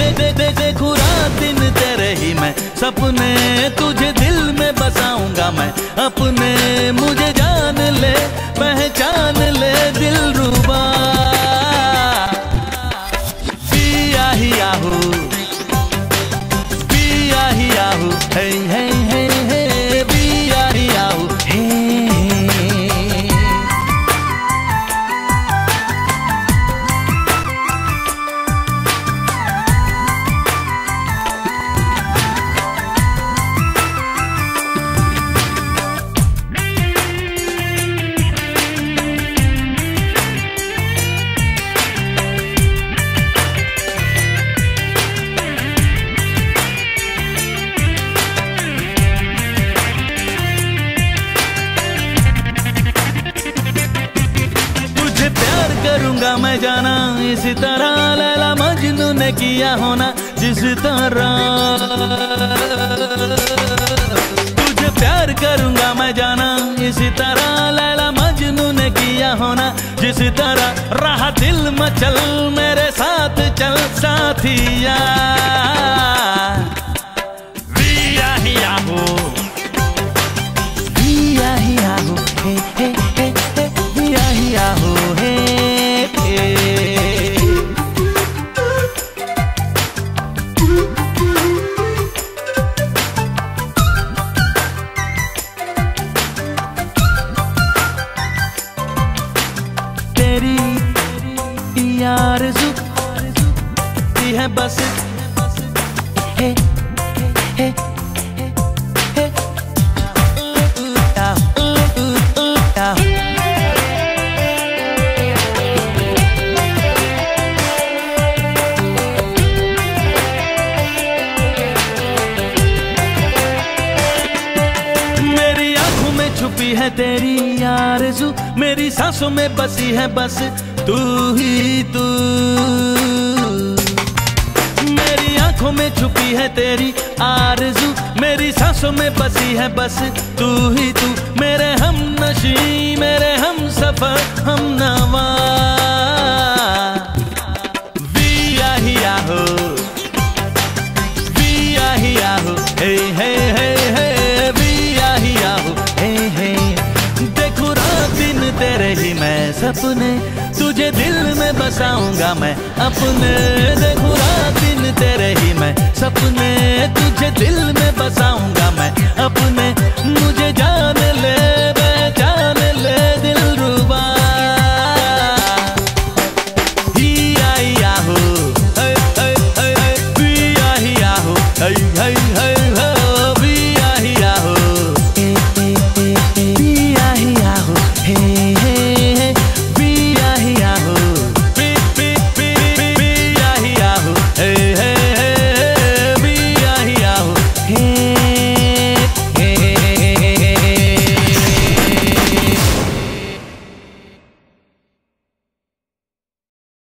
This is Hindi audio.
देखूं रात दिन तेरे ही मैं सपने, तुझे दिल में बसाऊंगा मैं अपने, मुझे जान ले पहचान ले दिलरुबा। पिया ही आहू, पिया ही आहू, हे हे हे हे, पिया ही आहू, हे। करूंगा मैं जाना इस तरह, लैला मजनू ने किया होना जिस तरह। तुझे प्यार करूंगा मैं जाना इस तरह, लैला मजनू ने किया होना जिस तरह। रहा दिल मचल मेरे साथ चल साथिया। पिया ही आहू, पिया ही आहू, हे हे हे हे, पिया ही आहू, हे। तेरी आरज़ू है बस, हे हे हे, मेरी आंखों में छुपी है तेरी आरज़ू, मेरी सांसों में बसी है बस तू ही तू। मेरी आंखों में छुपी है तेरी आरज़ू, मेरी सांसों में बसी है बस तू ही तू। मेरे हम नशी, मेरे हम सफर, हम ना